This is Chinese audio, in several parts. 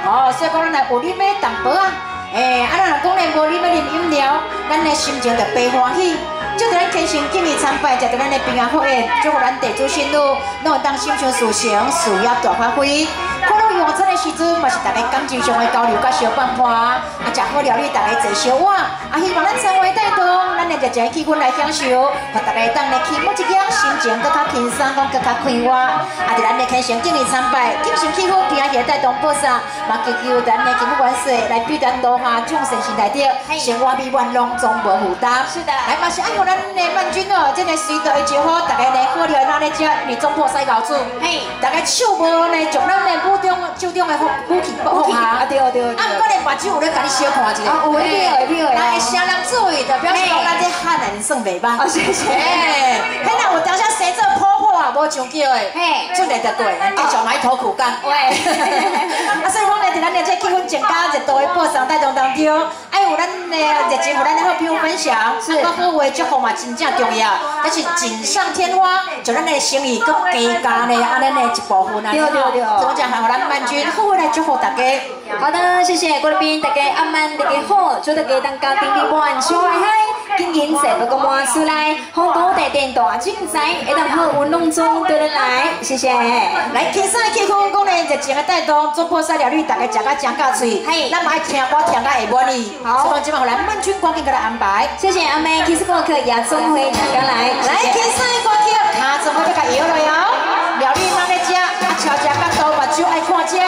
哦，所以讲咱来有啉要淡薄啊，咱若讲咧无啉要啉饮料，咱的心情就悲欢喜。就伫咱虔诚敬礼参拜，食着咱的平安福宴，祝福咱地主信女，拢会当心想事成，事业大发挥。看到用餐的时阵，嘛是大家感情上的交流甲相伴伴，食好料理，大家坐小碗，希望咱餐会带动，咱的热情气氛来享受，互大家当来去每一日心情更较轻松，讲更较快活。伫咱的虔诚敬礼参拜，精神气氛平安夜带动播送，嘛祈求咱的金木元帅来比咱落下众神心内底，生活美满拢总无负担。是的，来嘛是爱护咱的万军哦，这个水稻的招呼，大家来好料拿来食，你总破西搞煮。嘿，大家手无呢，将咱的手中的武器放下。对。啊，不过呢，目睭有咧甲你小看一下。有诶，有诶。来，声人注意，就表示讲咱这汉人算袂歹。哦，谢谢。嘿，若有当下生做婆婆啊，无上叫的，嘿，准会得过，继续埋头苦干。喂。所以讲呢，伫咱的这气氛增加热度的播送带动当中，爱有咱的热情，有咱的好朋友分享，是，好话祝福嘛，真正重要。但是锦上添花，就咱的生意更加呢，咱的一部分啊。对。怎么讲？还有咱万军好话来祝福大家。好的，谢谢各位大家阿曼大家好，祝大家当家庭美满，笑开开，经营生活个满出来，好多大电大精彩，会当好运动中对得来，谢谢。来，轻松的气氛，讲呢热情的带动，做破西料理，大家食甲正甲脆。嘿，咱爱听歌听甲会满意。好，所以今晚来万军赶紧给他安排。谢谢阿妹，其实歌曲也总会大家来。来，轻松的歌曲，他总会要甲摇落哟。料理咱咧食，超食甲多，目睭爱看食。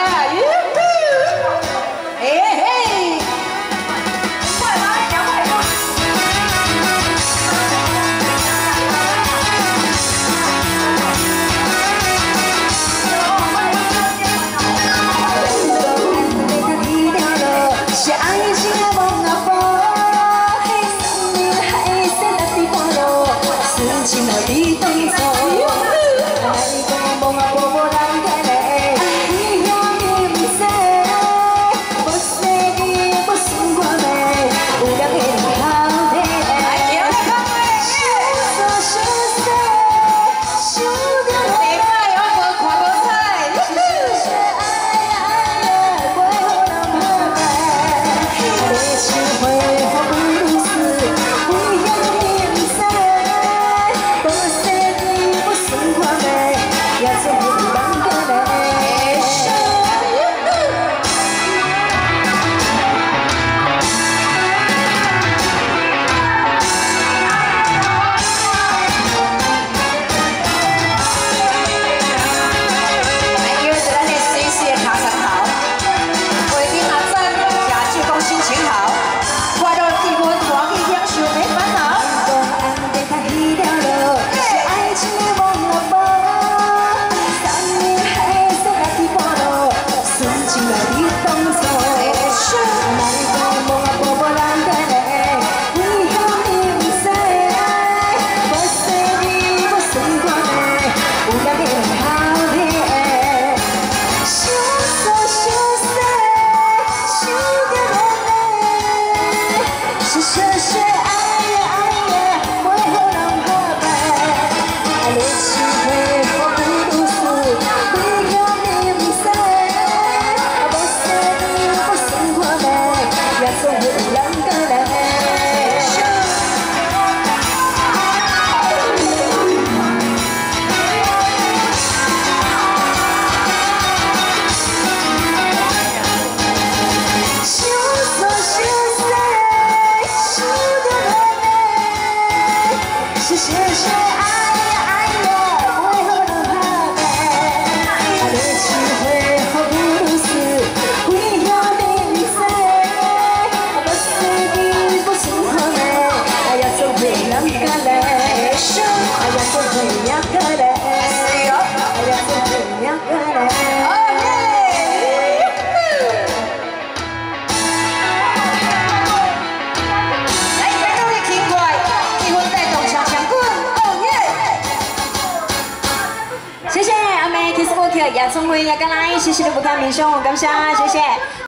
嘿。亚聪辉也跟来，谢谢你不看民雄，感谢，谢谢。